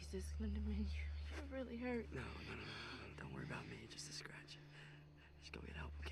Jesus, Lindemann, you're really hurt. No. Don't worry about me. Just a scratch. Just go get help, okay?